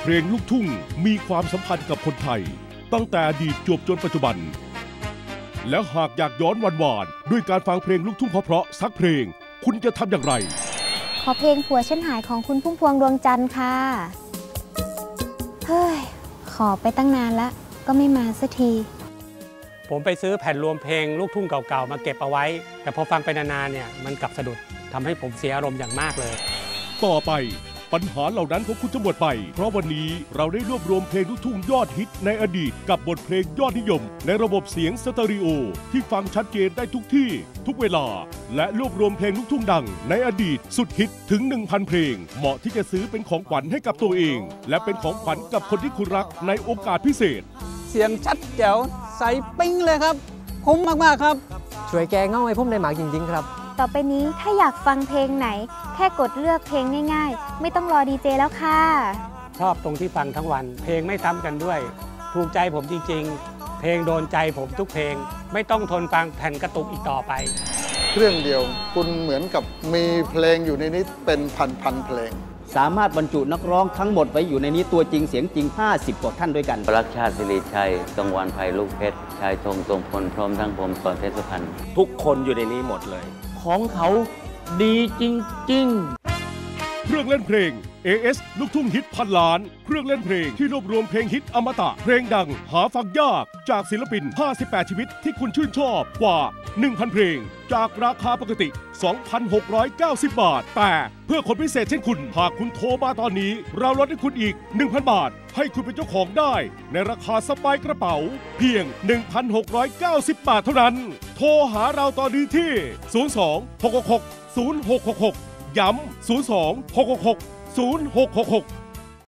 เพลงลูกทุ่งมีความสัมพันธ์กับคนไทยตั้งแต่อดีตจวบจนปัจจุบันแล้วหากอยากย้อนวันวานด้วยการฟังเพลงลูกทุ่งเพราะสักเพลงคุณจะทำอย่างไรขอเพลงผัวฉันหายของคุณพุ่มพวงดวงจันทร์ค่ะเฮ้ยขอไปตั้งนานแล้วก็ไม่มาสักทีผมไปซื้อแผ่นรวมเพลงลูกทุ่งเก่าๆมาเก็บเอาไว้แต่พอฟังไปนานๆเนี่ยมันกลับสะดุดทำให้ผมเสียอารมณ์อย่างมากเลยต่อไปปัญหาเหล่านั้นของคุณจะหมดไปเพราะวันนี้เราได้รวบรวมเพลงลูกทุ่งยอดฮิตในอดีตกับบทเพลงยอดนิยมในระบบเสียงสเตอริโอที่ฟังชัดเจนได้ทุกที่ทุกเวลาและรวบรวมเพลงลูกทุ่งดังในอดีตสุดฮิตถึง 1,000 เพลงเหมาะที่จะซื้อเป็นของขวัญให้กับตัวเองและเป็นของขวัญกับคนที่คุณรักในโอกาสพิเศษเสียงชัดแจ๋วใสปิ้งเลยครับคุ้มมากๆครับช่วยแกเง่าให้ผมได้หมากจริงๆครับต่อไปนี้ถ้าอยากฟังเพลงไหนแค่กดเลือกเพลงง่ายๆไม่ต้องรอดีเจแล้วค่ะชอบตรงที่ฟังทั้งวันเพลงไม่ซ้ำกันด้วยถูกใจผมจริงๆเพลงโดนใจผมทุกเพลงไม่ต้องทนฟังแผ่นกระตุกอีกต่อไปเครื่องเดียวคุณเหมือนกับมีเพลงอยู่ในนี้เป็นพันเพลงสามารถบรรจุนักร้องทั้งหมดไว้อยู่ในนี้ตัวจริงเสียงจริง50 กว่าท่านด้วยกันรักชาติศิริชัยกังวานไพลูกเพชรชายธงทรงพลพร้อมทั้งผมสอนเพชรสุพรรณทุกคนอยู่ในนี้หมดเลยของเขาดีจริงๆเครื่องเล่นเพลง AS ลูกทุ่งฮิตพันล้านเครื่องเล่นเพลงที่รวบรวมเพลงฮิตอมตะเพลงดังหาฟังยากจากศิลปิน58ชีวิตที่คุณชื่นชอบกว่า 1,000 เพลงจากราคาปกติ 2,690 บาทแต่เพื่อคนพิเศษเช่นคุณหากคุณโทรมาตอนนี้เราลดให้คุณอีก 1,000 บาทให้คุณเป็นเจ้าของได้ในราคาสบายกระเป๋าเพียง 1,690 บาทเท่านั้นโทรหาเราตอนนี้ที่ 02 666 0666 ย้ำ 02 666 0666